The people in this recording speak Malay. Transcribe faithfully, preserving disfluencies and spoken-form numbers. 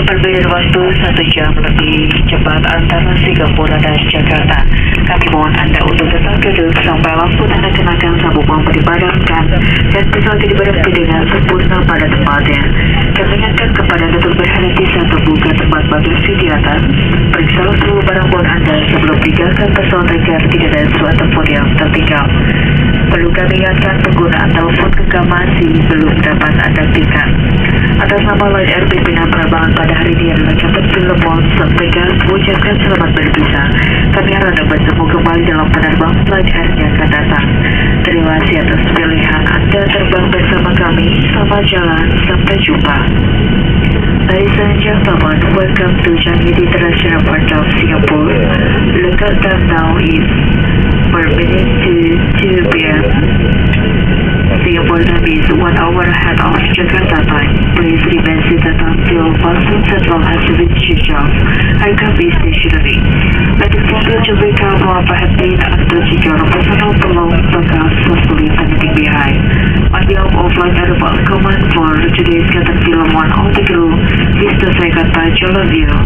perbedaan waktu satu jam lebih cepat antara Singapura dan Jakarta. Kami mohon Anda untuk tetap duduk sampai lampu tanda kenakan sabuk lampu dipadamkan dan pesawat diberhenti dengan sempurna pada tempatnya. Kami ingatkan kepada Anda untuk berhati-hati saat membuka tempat bagasi di atas. Periksalah seluruh barang bawaan Anda sebelum tinggalkan pesawat agar tidak ada sesuatu pun yang tertinggal. Perlu kami ingatkan penggunaan telepon genggam masih belum dapat Anda aktifkan. Atas nama Lion Air pimpinan penerbangan pada hari ini adalah Kapten Filemon sampaikan mengucapkan selamat berpisah. Kami harap Anda bertemu kembali dalam penerbangan Lion Air yang akan datang. Terima kasih atas pilihan Anda terbang bersama kami. Selamat jalan, sampai jumpa. Ladies and gentlemen, welcome to Changi International Port of Singapore. Local time now is four minutes to two p m Singapore time is one hour ahead of Jakarta time. Please remain seated until fasten seatbelt has been switched off. Aircraft is stationary. Let us inform you to become more perhatian atau jika orang personal perlu bakal successfully standing behind. On behalf of Lion Air Command for today's Captain Filemon, all the crew, this is the second batch all of you.